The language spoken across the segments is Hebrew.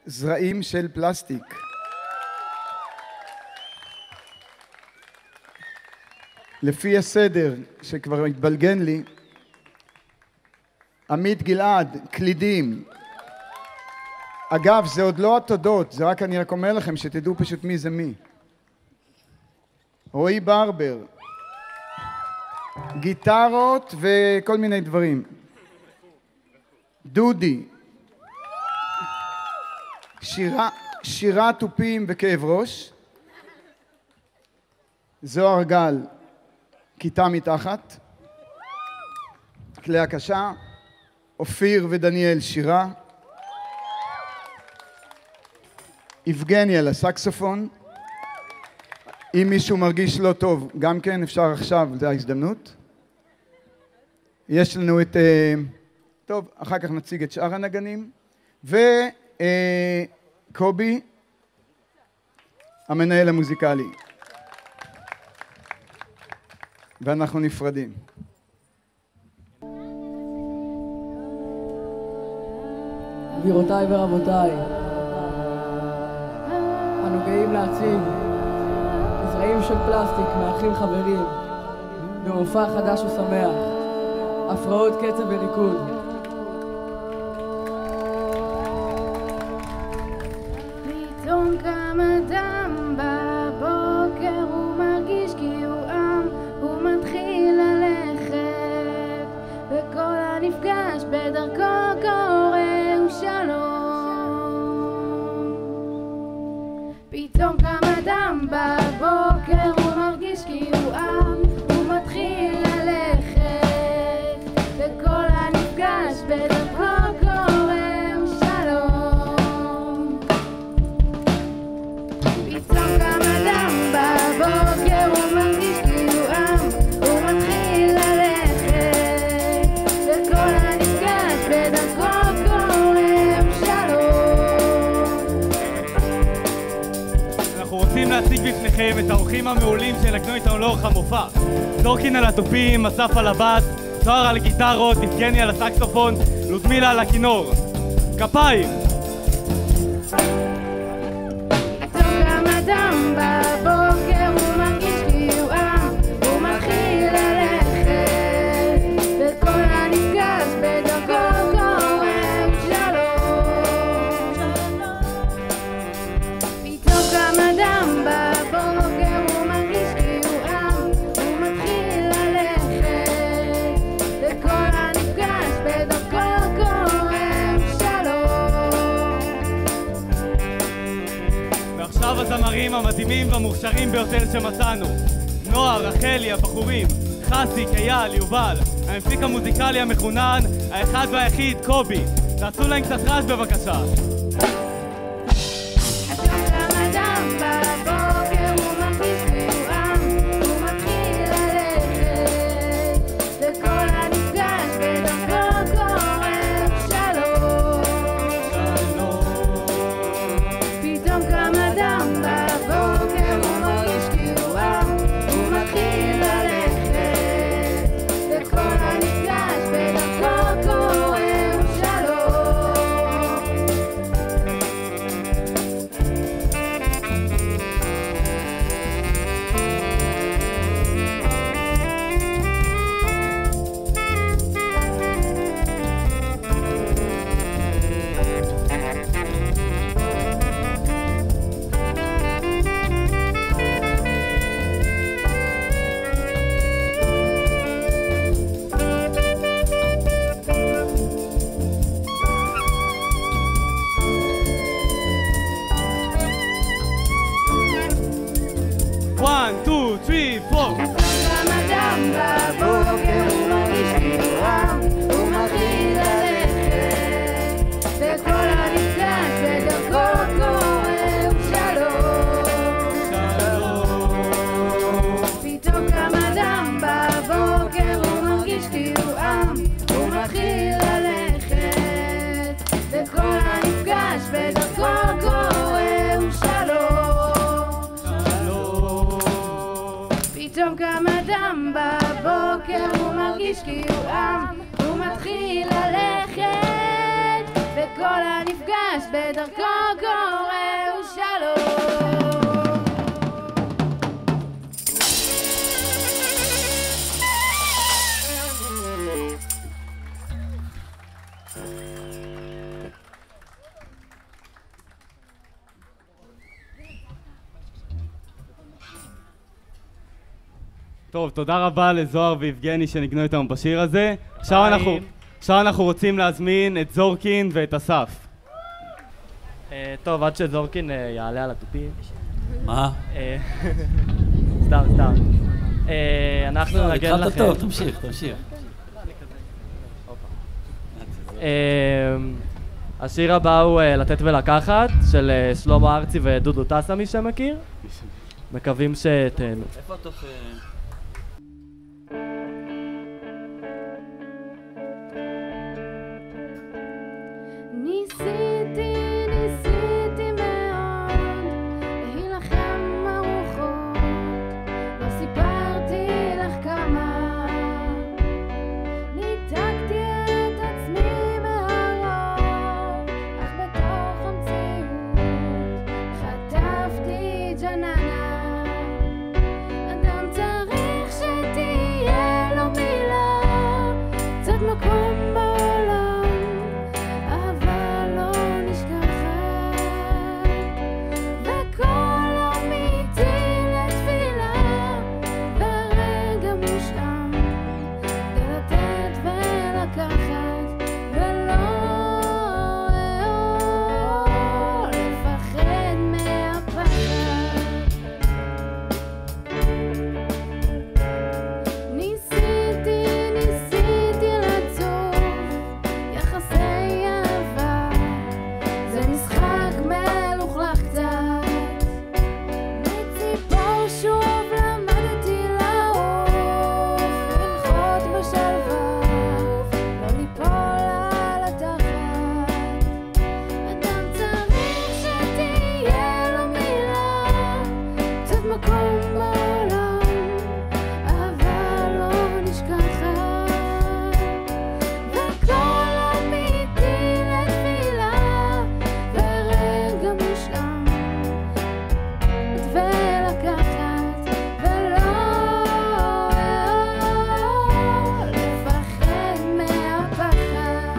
זרעים של פלסטיק. לפי הסדר שכבר התבלגן לי, עמית גלעד, קלידים. אגב, זה עוד לא התודות, זה רק אני רק אומר לכם שתדעו פשוט מי זה מי. רועי ברבר, גיטרות וכל מיני דברים. דודי, שירה טופים וכאב ראש. זוהר גל, כיתה מתחת. כלי הקשה. אופיר ודניאל, שירה. יבגני על הסקסופון. אם מישהו מרגיש לא טוב, גם כן אפשר עכשיו, זו ההזדמנות. יש לנו את... טוב, אחר כך נציג את שאר הנגנים. וקובי, המנהל המוזיקלי. ואנחנו נפרדים. גבירותיי ורבותיי, אנו גאים להציג זרעים של פלסטיק מאחים חברים במופע חדש ושמח, הפרעות קצב וריקוד. פתאום קם אדם בבוקר, הוא מרגיש כי הוא עם, הוא מתחיל ללכת, וכל הנפגש בדרכו קורא שלום. פתאום קם אדם בבוקר, הוא מרגיש כי הוא עם, הוא מתחיל ללכת, וכל הנפגש בדרכו קורא שלום. פתאום קם אדם בבוקר, הוא מרגיש כי הוא עם, הוא מתחיל ללכת, וכל הנפגש בדרכו רוצים להציג בפניכם את האורחים המעולים שנגנו איתנו לאורך המופע. דורקין על התופים, אסף על הבאס, זוהר על גיטרות, יבגני על הסקסופון, לודמילה על הכינור. כפיים! פתאום קם אדם בבוקר, הוא מרגיש כי הוא עם, הוא מתחיל ללכת, וכל הנפגש בדרכו קורא שלום. פתאום קם אדם בבוקר, הוא מרגיש כי הוא עם, הוא מתחיל ללכת, וכל הנפגש בדרכו קורא שלום. ועכשיו הזמרים המדהימים והמוכשרים ביותר שמצאנו. נועה, רחלי, הבחורים, חסיק, אייל, יובל, המפיק המוזיקלי המחונן, האחד והיחיד, קובי. תעשו להם קצת רעש בבקשה. פתאום קם אדם בבוקר, הוא מרגיש כי הוא עם, הוא מתחיל ללכת, וכל הנפגש חדש בדרכו קורא ושלום. טוב, תודה רבה לזוהר ויבגני שניגנו איתנו בשיר הזה. עכשיו אנחנו רוצים להזמין את זורקין ואת אסף. טוב, עד שזורקין יעלה על התופים. מה? סתם. אנחנו נגן לכם. התחלת טוב, תמשיך. השיר הבא הוא לתת ולקחת, של שלמה ארצי ודודו טסה, מי שמכיר. מקווים שתהנו. איפה התוף? ניסיתי מאוד להילחם הרוחות, לא סיפרתי לך כמה ניתקתי את עצמי מהרוב, אך בתוך המציאות חטפתי ג'ננה. אדם צריך שתהיה לו מילה, קצת מקום בעולם, אבל לא נשכחת, וכל אמיתי לתפילה, ברגע מושלם, כדי לתת ולקחת, ולא לפחד מהפחד. ניסיתי לצוף יחסי אהבה, זה משחק מלוכלך קצת, מציפור שוב למדתי לעוף, לנחות בשלווה, לא ליפול על התחת. אדם צריך שתהיה לו מילה, קצת מקום בעולם, אבל לא נשכחת, וכל אמיתי לתפילה, ברגע מושלם, ולקחת, ולא לפחד מהפחד.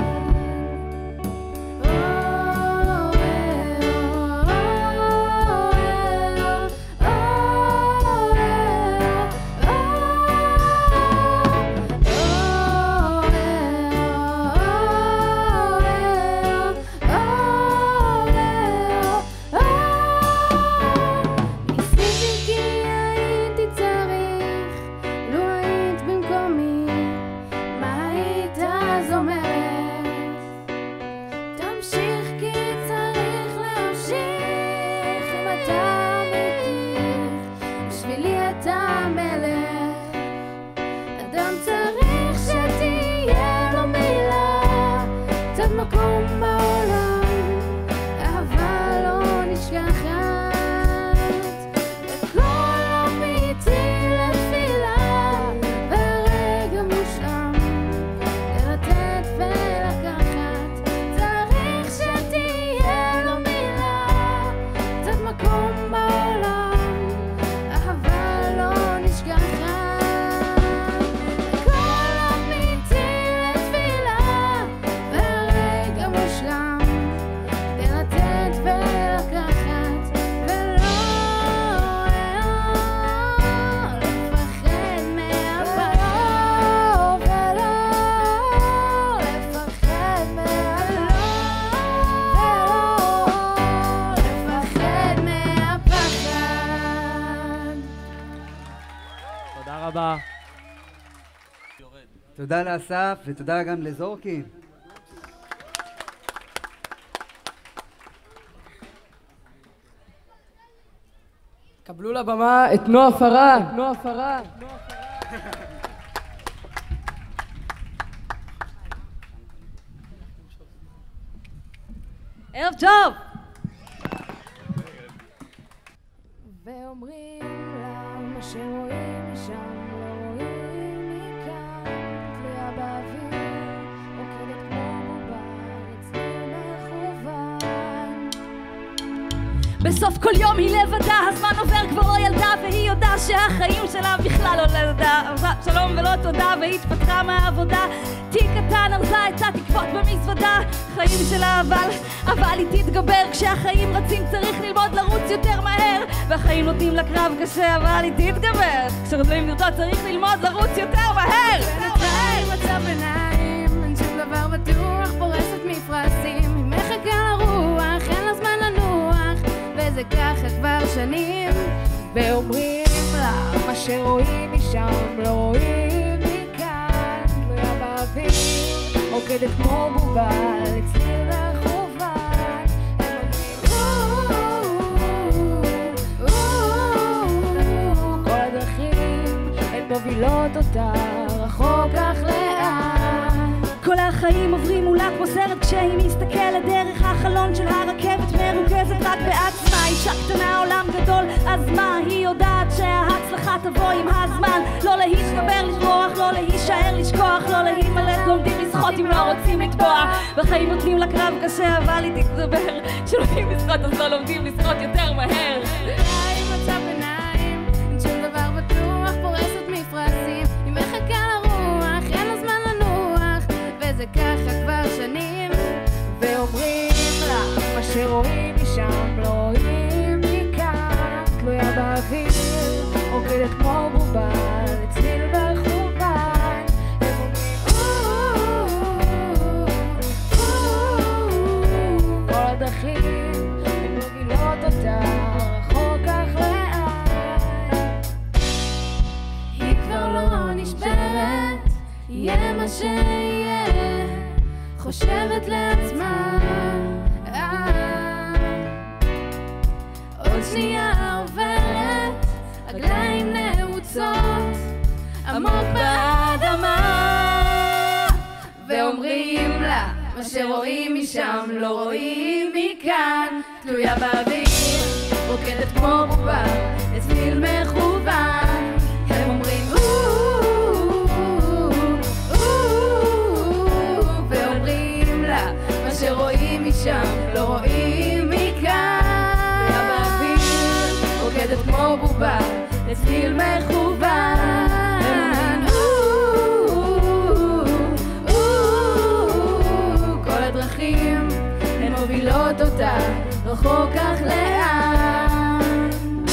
ניסיתי כי הייתי צריך, לו היית במקומי, מה היית אז אומרת? תמשיך כי צריך להמשיך, אם אתה אמיתי, בשבילי אתה מלך. אדם צריך שתהיה לו מילה, קצת מקום בעולם, אבל לא נשכחת, וכל אמיתי לתפילה, ברגע מושלם, כדי לתת ולקחת. צריך שתהיה לו מילה, קצת מקום בעולם, אבל לא נשכחת, וכל אמיתי לתפילה, ברגע מושלם, כדי לתת ולקחת, ולא לפחד מהפחד, ולא לפחד מהפחד. תודה רבה. תודה לאסף ותודה גם לזורקין. קבלו לבמה את נועה פרד. ערב טוב! ואומרים לה מה שרואים משם לא רואים מכאן, תלויה באוויר, רוקדת כמו בובה, אצלי מכוון. בסוף כל יום היא לבדה, הזמן עובר כבר לא ילדה, והיא יודעה שהחיים שלה בכלל לא לבדה. שלום ולא תודה, והיא התפטרה מהעבודה. תיק קטן ארזה את התקוות במזוודה. חיים שלה אבל היא תתגבר. כשהחיים רצים צריך ללמוד לרוץ יותר מהר, והחיים נותנים לקרב קשה אבל היא תתגבר. כשרוצים לרצות צריך ללמוד לרוץ יותר מהר. בינתיים מצב ביניים, אין שום דבר בטוח, פורסת מפרשים, היא מחכה לרוח, אין לה זמן לנוח, וזה ככה כבר שנים. ואומרים לה, מה שרואים משם לא רואים מכאן. תלויה באוויר, רוקדת כמו בובה, לצליל מכוון. כל הדרכים הן מובילות אותה רחוק כך לאן. כל החיים עוברים מולה כמו סרט כשהיא מסתכלת דרך החלון של הרכבת, מרוכזת רק בעצמה. אישה קטנה עולם גדול, אז מה? היא יודעת שההצלחה תבוא עם הזמן. לא להתגבר לברוח, לא להישאר לשכוח, לא להימלט, לומדים לשחות אם לא רוצים לטבוע. בחיים נותנים לה קרב קשה אבל היא תתגבר. כשלומדים לשחות אז לא לומדים לשחות יותר מהר. בינתיים מצב ביניים, אין שום דבר בטוח, פורסת מפרשים, היא מחכה לרוח, אין לה זמן לנוח, וזה ככה כבר שנים. ואומרים לה, מה שרואים משם לא רואים מכאן. תלויה באוויר, רוקדת כמו בובה, לצליל מכוון. הם אומרים כל הדרכים הן מובילות אותה רחוק כך לאן. היא כבר לא נשברת, יהיה מה שיהיה, חושבת לעצמה עוד שנייה עוברת, רגליים נעוצות עמוק באדמה. ואומרים לה, מה שרואים משם לא רואים מכאן. תלויה באוויר, רוקדת כמו בובה, לצליל מכוון. הם אומרים ואומרים לה, מה שרואים משם לא רואים מכאן. רוקדת כמו בובה, לצליל מכוון. כל הדרכים הן מובילות אותה רחוק כך לאן.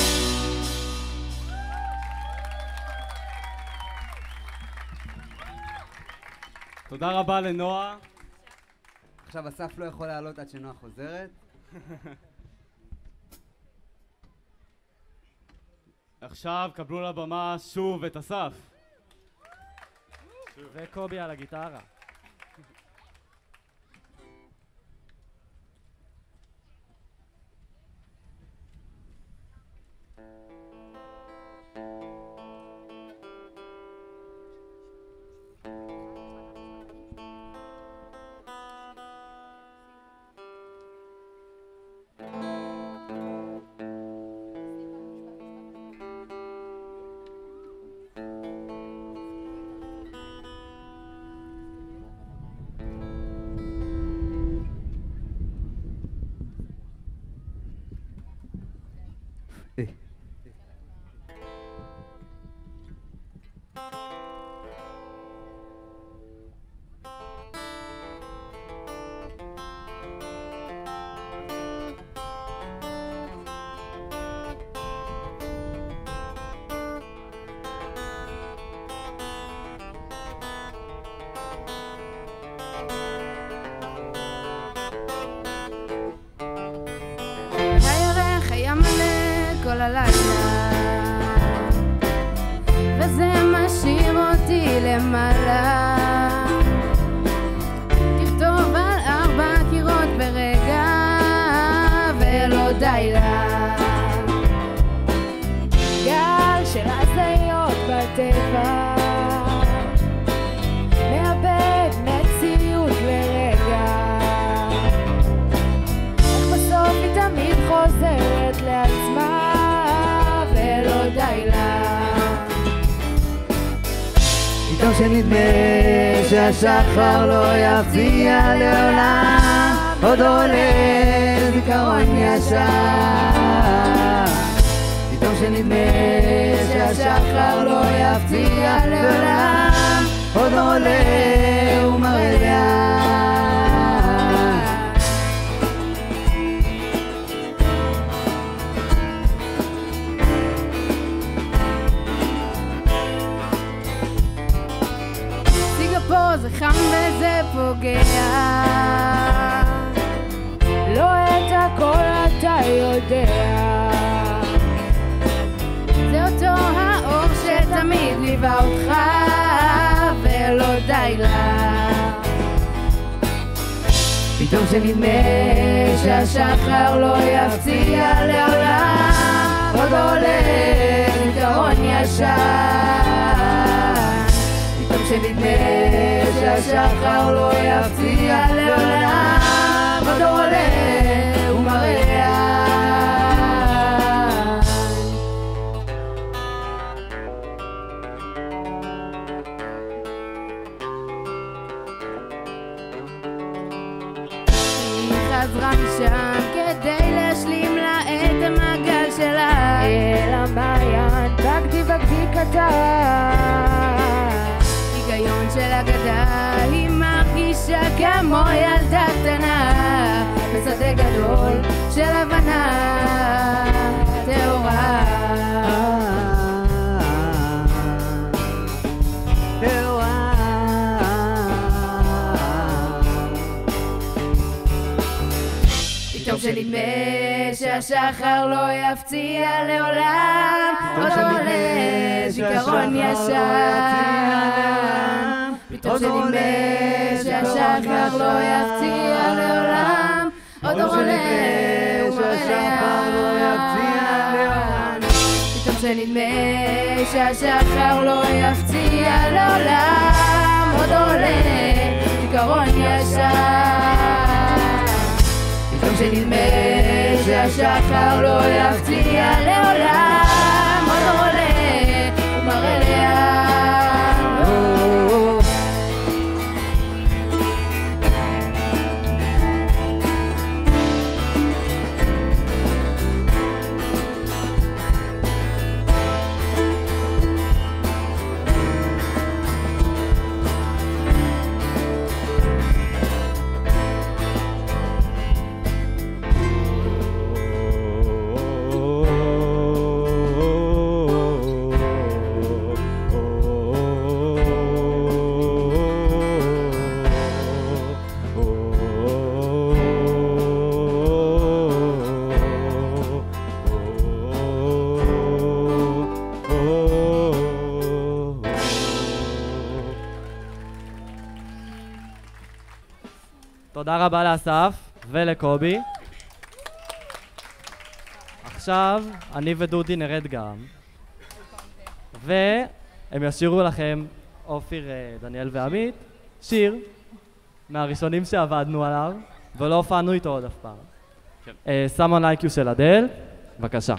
תודה רבה לנועה. עכשיו אסף לא יכול לעלות עד שנועה חוזרת. עכשיו קבלו לבמה שוב את אסף. וקובי על הגיטרה. הירח היה מלא כל הלילה, וזה משאיר אותי למעלה. תכתוב על 4 קירות ברגע ולא די לה. גל של הזיות בטבע מאבד מציאות לרגע. איך בסוף היא תמיד חוזרת לעצמה ולא די לה. פתאום שנדמה שהשחר לא יפציע לעולם, עוד עולה זיכרון ישן, פתאום שנדמה שהשחר לא יפציע לעולם, עוד עולה ומראה לאן. סינגפור זה חם וזה פוגע, לא את הכל אתה יודע, זה אותו האור שתמיד ליווה אותך ולא די לה, פתאום שנדמה שהשחר לא יפציע לעולם, עוד עולה זיכרון ישן, פתאום שנדמה שהשחר לא יפציע לעולם, עוד עולה ומראה. חזרה משם כדי להשלים לה את המעגל שלה אל המעיין, בגדי קטן, היגיון של אגדה, היא מרגישה כמו ילדה קטנה בשדה גדול של הבנה טהורה. פתאום שנדמה שהשחר לא יפציע לעולם, עוד עולה זיכרון ישן, פתאום שנדמה שהשחר לא יפציע לעולם, עוד עולה ומראה לאן. פתאום שנדמה שהשחר לא יפציע לעולם, עוד עולה זיכרון ישן, פתאום שנדמה שהשחר לא יפציע לעולם, עוד עולה ומראה לאן. תודה רבה לאסף ולקובי. עכשיו אני ודודי נרד גם, והם ישירו לכם, אופיר, דניאל ועמית, שיר מהראשונים שעבדנו עליו ולא הופענו איתו עוד אף פעם. Someone Like You של אדל, בבקשה.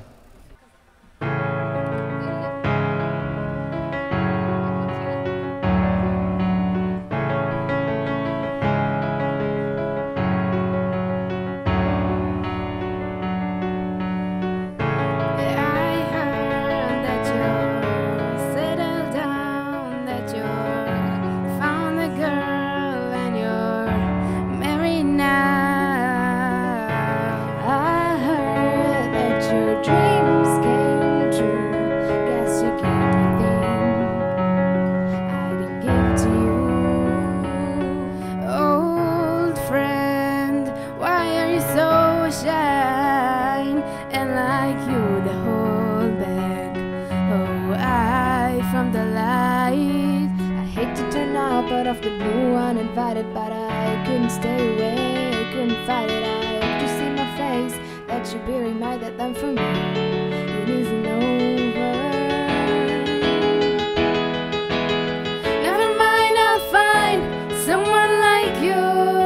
But off the blue uninvited, but I couldn't stay away, couldn't fight it. I hope to see my face, that you be reminded that for me it isn't over. Never mind, I'll find someone like you.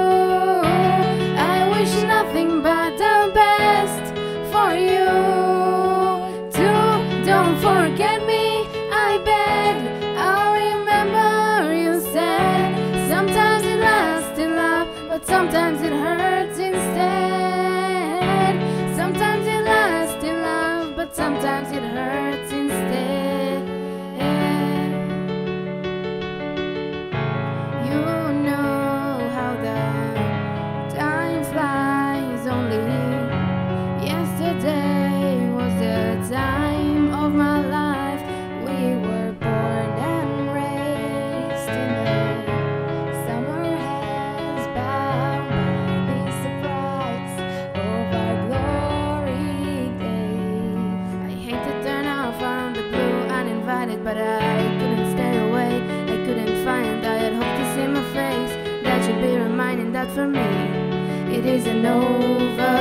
I wish nothing but the best for you. Too, don't forget me, I beg. I'll remember you said sometimes it lasts in love, but sometimes it hurts in isn't over.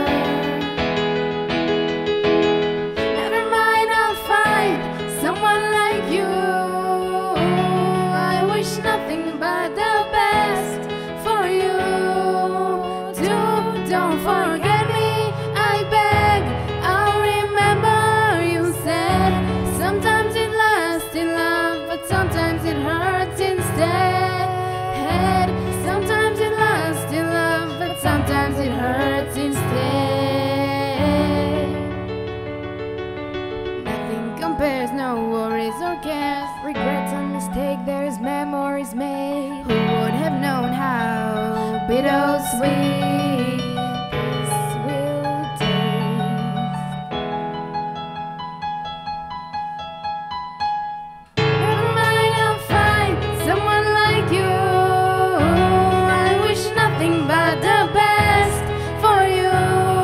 Never mind, I'll find someone like you. I wish nothing but the best for you. Don't forget me, I beg. I'll remember you said sometimes it lasts in love, but sometimes it hurts instead. Sometimes it lasts in love, but sometimes it hurts instead. Nothing compares, no worries or cares. Regrets and mistake, there's memories made. Who would have known how bittersweet this will taste? Never mind, I'll find someone like you. I wish nothing but the best for you.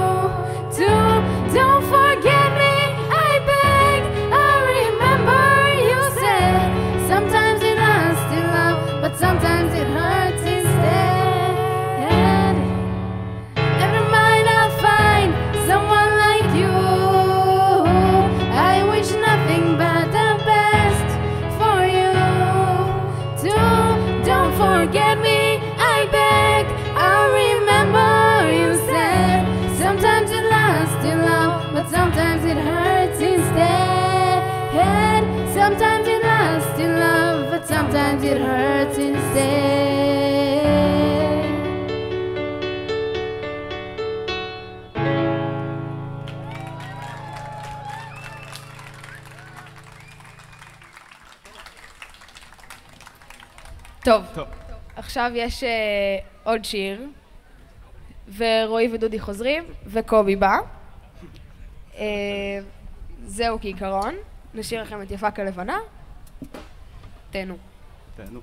Don't forget me, I beg. I remember you said sometimes it lasts in love, but sometimes it hurts instead. Never mind, I'll find someone like you. I wish nothing but the best for you. Don't forget me, I beg. I'll remember you said sometimes it lasts in love, but sometimes it hurts instead. Sometimes it lasts in love, but sometimes it hurts instead. טוב, עכשיו יש עוד שיר, ורועי ודודי חוזרים, וקובי בא. זהו כעיקרון, נשאיר לכם את יפה כלבנה. תהנו. תהנו.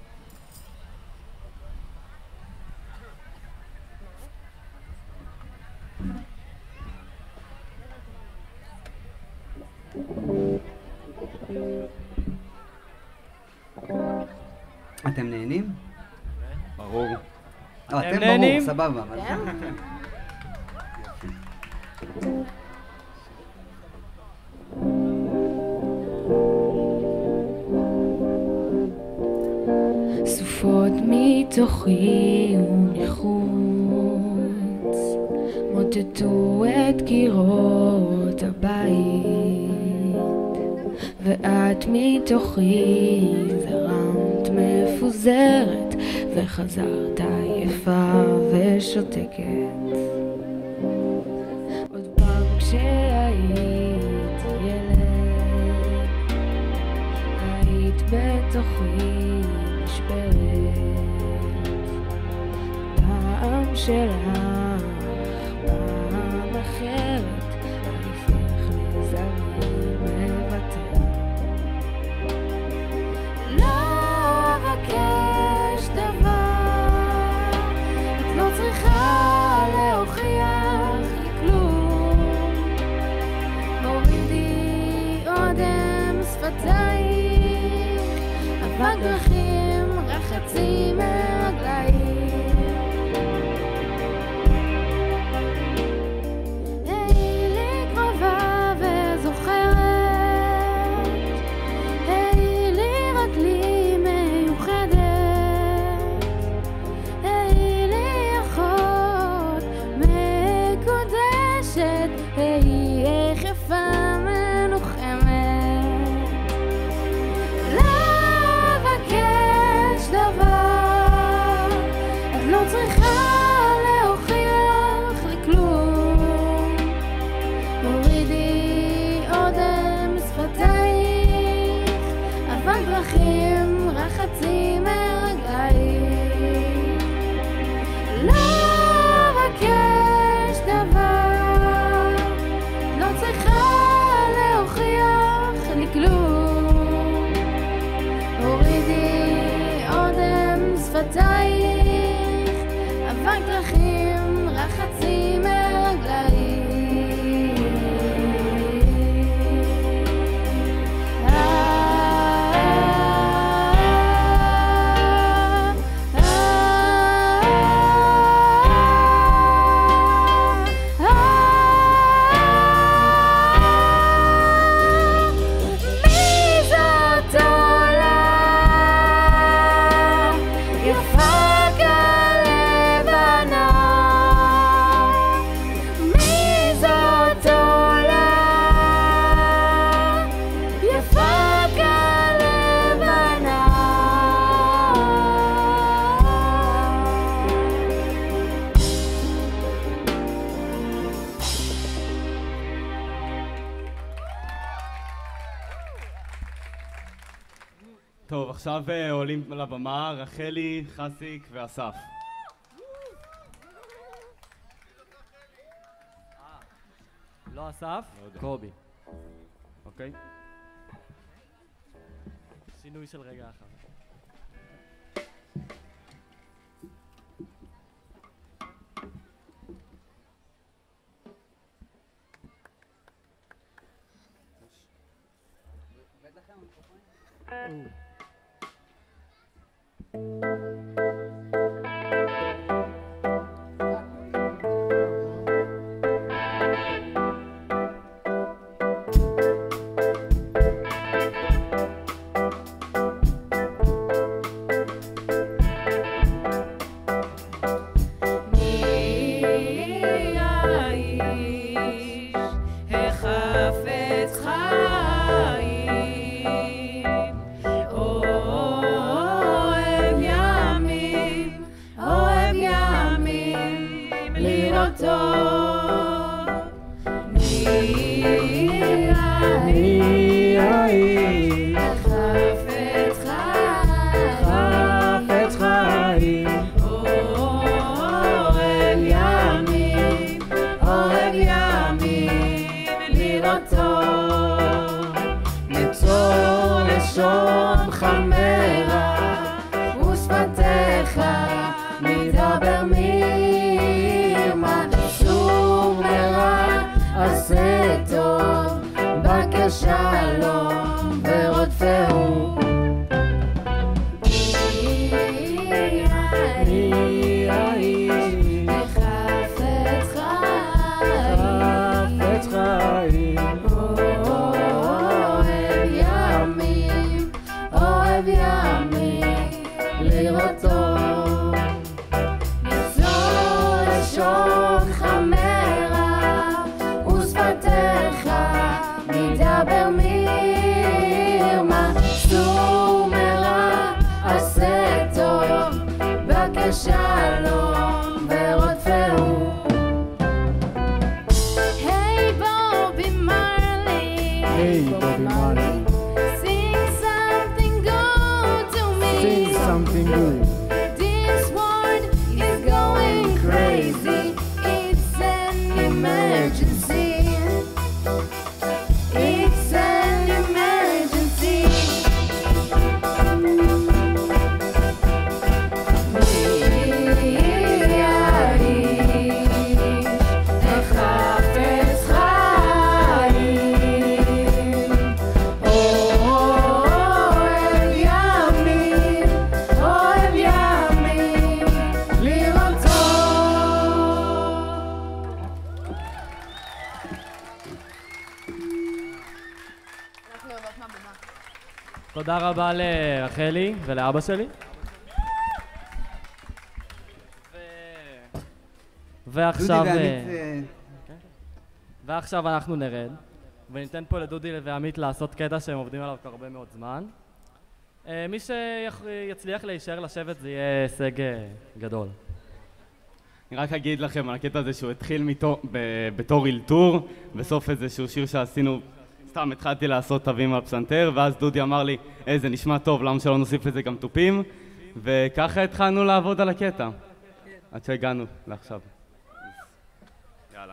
אתם נהנים? ברור. אתם ברור, נהנים? סבבה. סופות מתוכי ומחוץ מוטטו את קירות הבית, ואת מתוכי זרמת מפוזרת וחזרת עייפה ושותקת. עוד פעם כשהיית ילד היית בתוכי נשברת, פעם שלך פעם אחרת עדיפך לזרים מוותר. לא אבקש דבר, את לא צריכה להוכיח לי כלום. הורידי אודם שפתייך, אבק דרכים רחצי מרגלייך. היי לי קרובה וזוכרת, היי לי רק לי מיוחדת, היי לי אחות מקודשת, היי איך יפה מנוחמת. לא אבקש דבר, את לא צריכה להוכיח לי כלום. הורידי אודם שפתייך, אבק דרכים רחצי מרגלייך. לא אבקש דבר, לא צריכה להוכיח לי כלום. הורידי אודם שפתייך, אבק דרכים רחצי מרגלייך. עכשיו עולים לבמה רחלי, חסיק ואסף. לא אסף, קובי. אוקיי. שינוי של רגע אחר. תודה רבה לרחלי ולאבא שלי. ועכשיו אנחנו נרד וניתן פה לדודי ועמית לעשות קטע שהם עובדים עליו כבר הרבה מאוד זמן. מי שיצליח להישאר לשבת זה יהיה הישג גדול. אני רק אגיד לכם על הקטע הזה שהוא התחיל בתור אלתור, בסוף איזשהו שיר שעשינו, סתם התחלתי לעשות תווים על פסנתר, ואז דודי אמר לי, זה נשמע טוב, למה שלא נוסיף לזה גם טופים? וככה התחלנו לעבוד על הקטע, עד שהגענו לעכשיו. יאללה.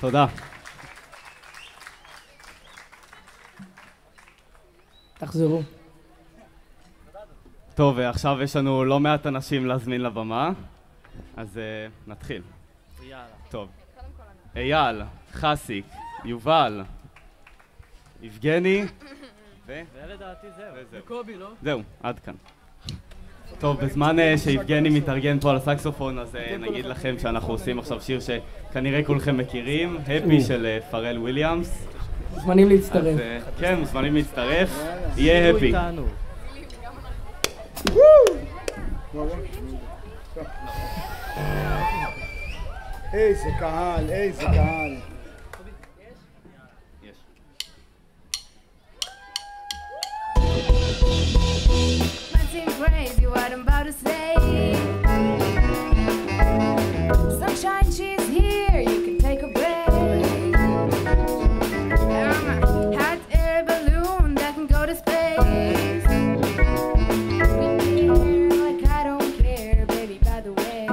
תודה. תחזרו. טוב, עכשיו יש לנו לא מעט אנשים להזמין לבמה, אז נתחיל. יאללה. טוב. אייל, חסיק, יובל, יבגני, ולדעתי זהו. קובי, לא? זהו, עד כאן. טוב, בזמן שיבגני מתארגן פה על הסקסופון, אז נגיד לכם שאנחנו עושים עכשיו שיר שכנראה כולכם מכירים, הפי של פרל וויליאמס. מוזמנים להצטרף. כן, מוזמנים להצטרף. יהיה הפי. איזה קהל, איזה קהל. Crazy what I'm about to say. Sunshine, she's here, you can take a break. I'm a hot air balloon that can go to space. Like I don't care, baby, by the way.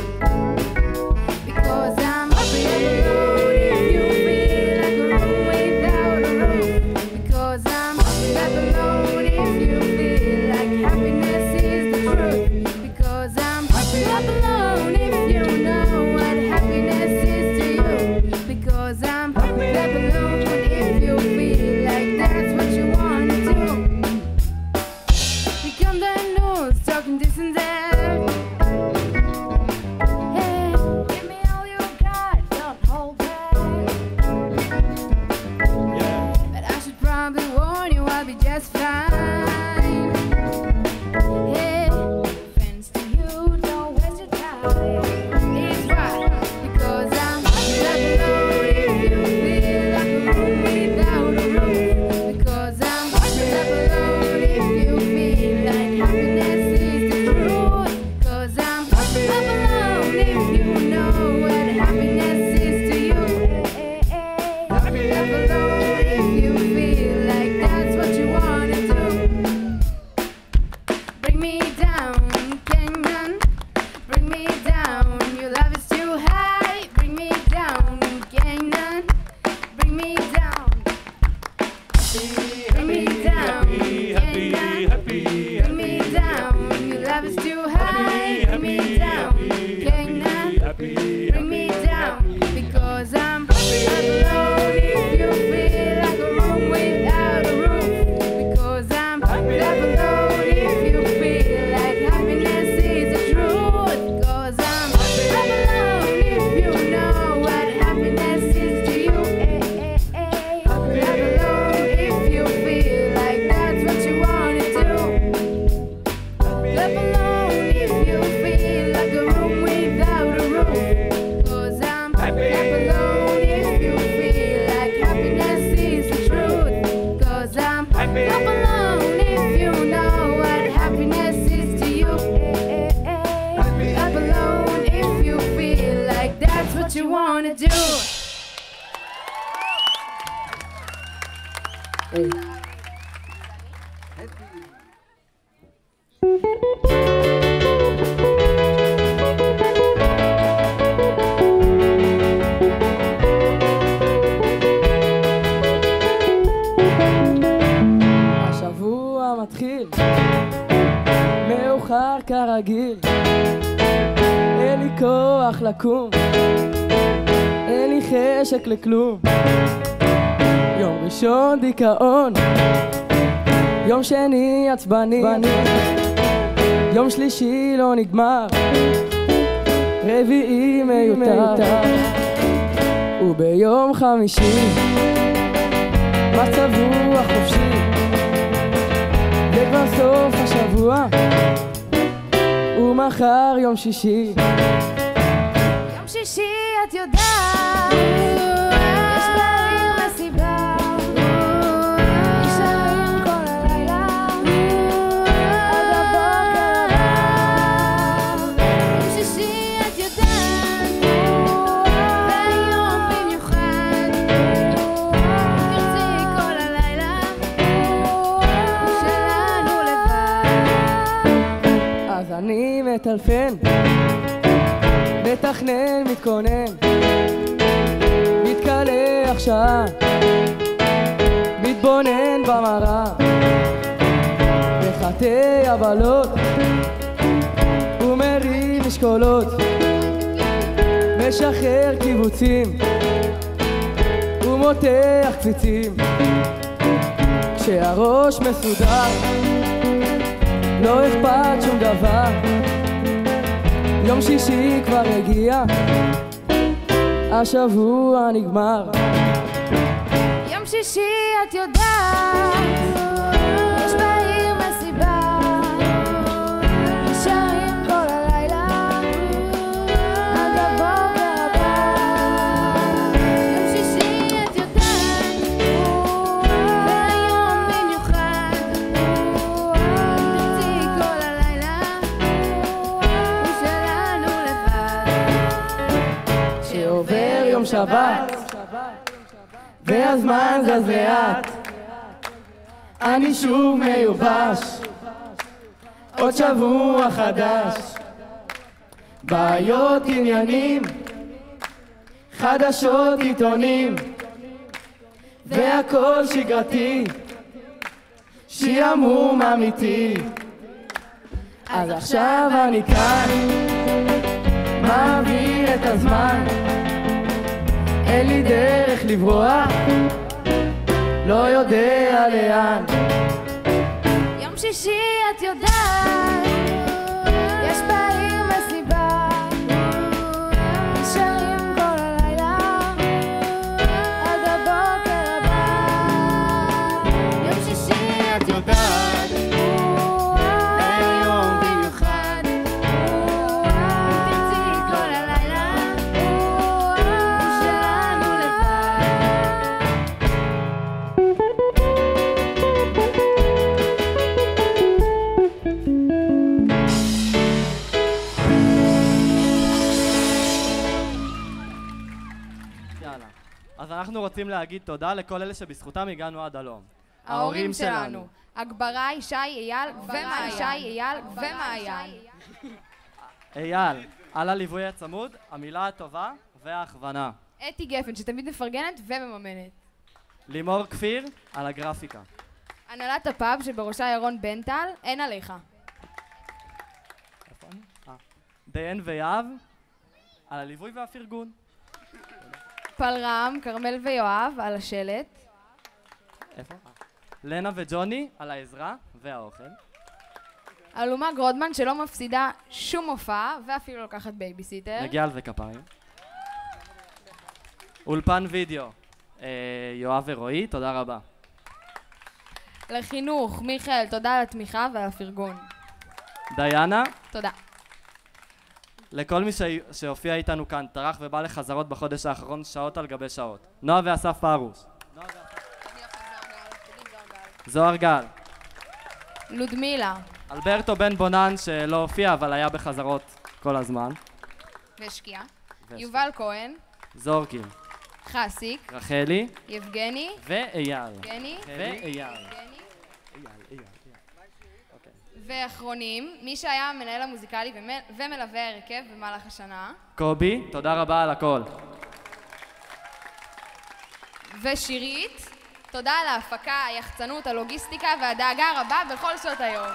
Because I'm happy alone if you feel like a room without a roof. Because I'm happy alone if you feel like happiness. Because I'm happy alone if you know what happiness is to you. Because I'm happy alone if you feel like that's what you wanna do. Become the news, talking this and that. Hey, give me all you got, don't hold back. But I should probably warn you, I'll be just fine. Hey. מתחיל מאוחר כרגיל, אין לי כוח לקום, אין לי חשק לכלום. יום ראשון דיכאון, יום שני עצבני, יום שלישי לא נגמר, רביעי מיותר, וביום חמישי מצב רוח חופשי, וכבר סוף השבוע ומחר יום שישי. יום שישי את יודעת, יש בעיר מסיבה, נשארים כל הלילה עד הבוקר. יום שישי את יודעת, והיום במיוחד תרצי כל הלילה שלנו לבד. אז אני מטלפן, מתכנן, מתכונן, מתכוון לוקח שעה, מתבונן במראה, בחטי הבלות, ומרים משקולות, משחרר קיבוצים, ומותח קציצים. כשהראש מסודר, לא אכפת שום דבר, יום שישי כבר הגיע, השבוע נגמר. יום שישי את יודעת, יש בעיר מסיבה, נשארים כל הלילה עד הבוקר הבא. יום שישי את יודעת, והיום במיוחד, תרצי כל הלילה, הוא שלנו לבד. שעובר יום שבת והזמן זז לאט, אני שוב מיובש, עוד שבוע חדש, בעיות עניינים, חדשות עיתונים, והכל שגרתי, שעמום אמיתי. אז עכשיו אני כאן, מעביר את הזמן, אין לי דרך לברוח, לא יודע לאן. יום שישי את יודעת, יש בעיר מסיבה, נשארים כל הלילה עד הבוקר הבא. יום שישי את יודעת, והיום במיוחד, תרצי כל הלילה, הוא שלנו יאללה. אז אנחנו רוצים להגיד תודה לכל אלה שבזכותם הגענו עד הלום. ההורים שלנו, הגברה, ישי, אייל ומעיין. אייל, על הליווי הצמוד, המילה הטובה וההכוונה. אתי גפן, שתמיד מפרגנת ומממנת. לימור כפיר, על הגרפיקה. הנהלת הפאב שבראשה ירון בנטל, אין עליך. דיין ויהב, על הליווי והפרגון. פלרם, כרמל ויואב, על השלט. איפה? לנה וג'וני, על העזרה והאוכל. אלומה גרודמן שלא מפסידה שום הופעה ואפילו לוקחת בייביסיטר. נגיע על זה כפיים. אולפן וידאו, יואב ורועי, תודה רבה. לחינוך, מיכאל, תודה על התמיכה ועל הפרגון. דיינה, תודה. לכל מי שהופיע איתנו כאן, טרח ובא לחזרות בחודש האחרון שעות על גבי שעות. נועה ואסף פרוש. זוהר גל. לודמילה. אלברטו בן בונן שלא הופיע אבל היה בחזרות כל הזמן. והשקיע. יובל כהן. זורקין. חסיק. רחלי. יבגני. ואייל. יבגני. ואייל. ואחרונים, מי שהיה המנהל המוזיקלי ומלווה ההרכב במהלך השנה. קובי, תודה רבה על הכל. ושירית, תודה על ההפקה, היחצנות, הלוגיסטיקה והדאגה הרבה בכל שעות היום.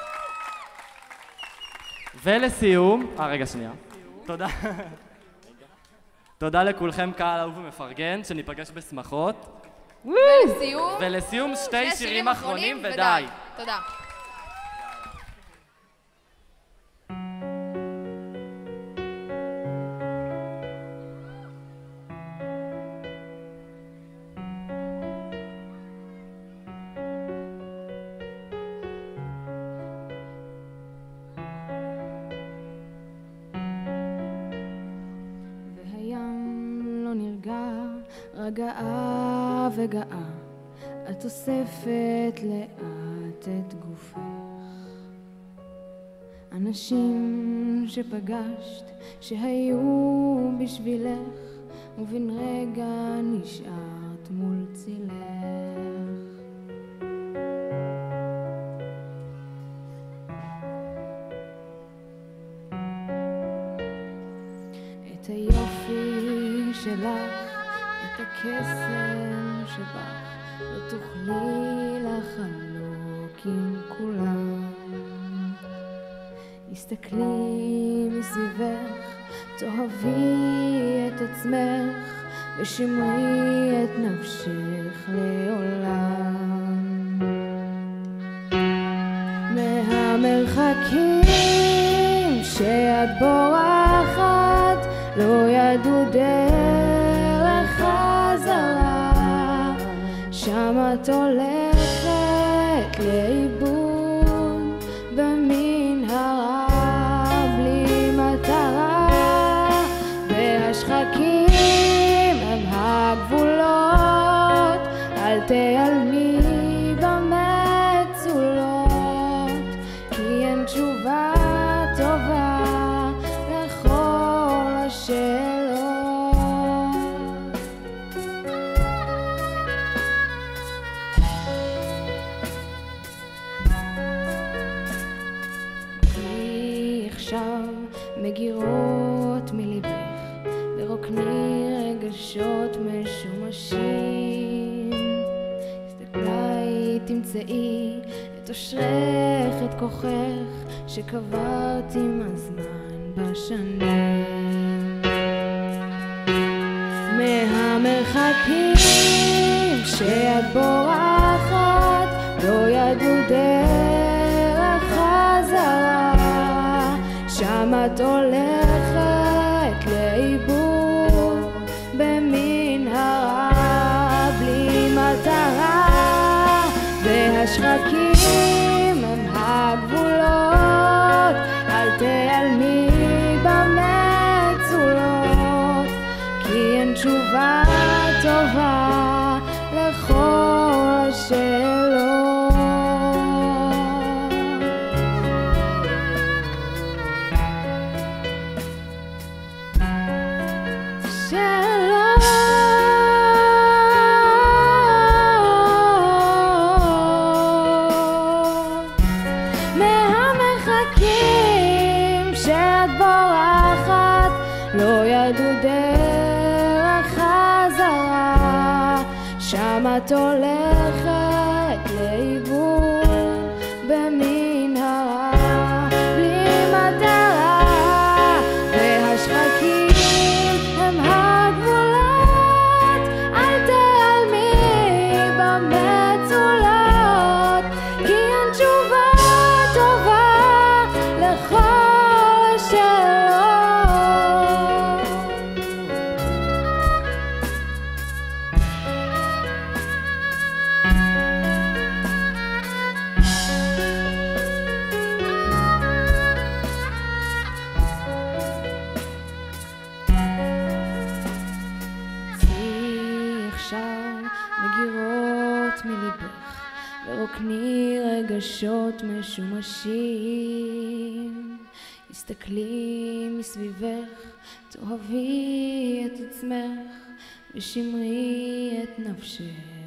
ולסיום, רגע שנייה. תודה. תודה לכולכם קהל אהוב ומפרגן, שניפגש בשמחות. ולסיום שתי שירים אחרונים ודי. תודה. רגעה וגאה, את אוספת לאט את גופך. אנשים שפגשת, שהיו בשבילך, ובן רגע נשארת מול צילך. את היופי שלך, את את הקסם שבך לא תוכלי לחלוק עם כולם. הסתכלי מסביבך, תאהבי את עצמך ושמרי את נפשך לעולם. מהמרחקים שאת בורחת לא ידעו דרך חזרה, שם את הולכת לאיבוד במנהרה בלי מטרה, והשחקים הם הגבולות, אל תיעלמי במצולות, כי אין תשובה טובה לכל השאלות. כי עכשיו מגירות מליבך ורוקני רגשות משומשים, הסתכלי תמצאי את אושרך, את כוחך שקברת עם הזמן בשנים. מהמרחקים שאת בורחת לא ידעו דרך חזרה, שם את הולכת לאיבוד במנהרה בלי מטרה, והשחקים הם הגבולות, אל תיעלמי במצולות, כי אין תשובה טובה לכל השאלות. לא ידעו דרך חזרה, שם את הולכת לאיבוד במנהרה בלי מטרה, והשחקים הם הגבולות, אל תיעלמי במצולות, כי אין תשובה טובה לכל השאלות. מגירות מליבך ורוקני רגשות משומשים, הסתכלי מסביבך, תאהבי את עצמך ושמרי את נפשך.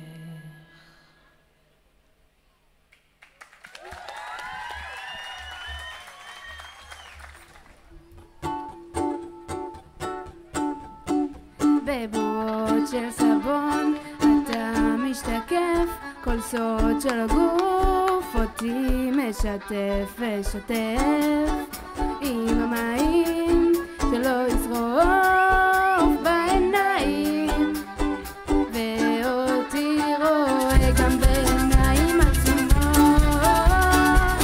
בבועות של סבון אתה משתקף, כל סוד של הגוף אותי משתף ושתף, עם המים שלא ישרוף בעיניים, ואותי רואה גם בעיניים עצומות.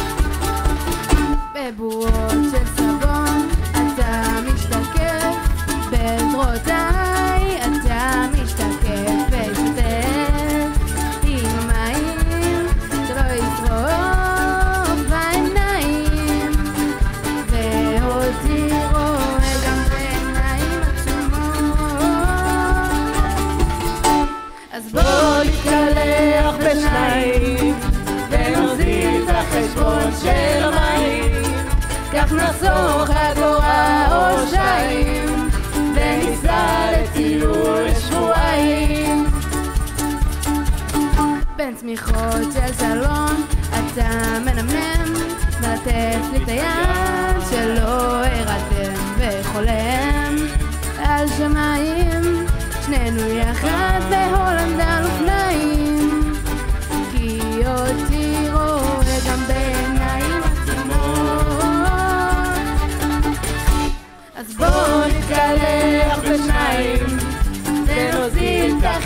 בבועות של סבון אתה משתקף, בזרועותיי אתה משתקף ושותף, עם המים שלא ישרוף בעיניים, ואותי רואה גם בעיניים עצומות. אז בוא נתקלח בשניים ונוזיל את החשבון של המים, כך נחסוך אגורה או שתיים וניסע לטיול לשבועיים. בין צמיחות של סלון אתה מנמנם, מלטף לי את היד שלא הרדתם וחולם על שמיים, שנינו יחד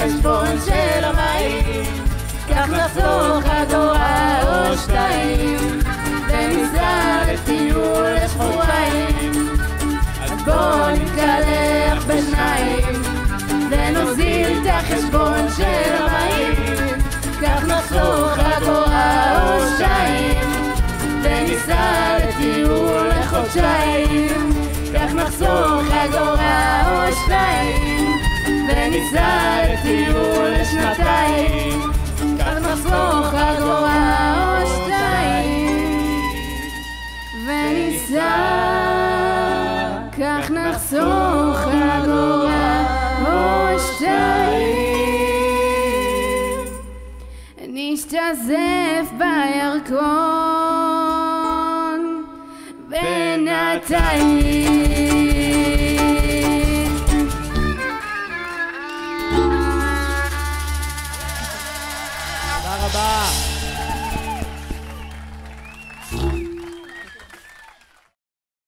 החשבון של המים, כך נחסוך אגורה או שתיים, וניסע לטיול לשבועיים. אז בוא נתקלח בשניים, ונוזיל את החשבון של המים, כך נחסוך אגורה או שתיים, וניסע לטיול לחודשיים. כך נחסוך אגורה או שתיים, וניסע לטיול לשנתיים. כך נחסוך אגורה או שתיים, וניסע. כך נחסוך אגורה או שתיים, נשתזף בירקון בינתיים.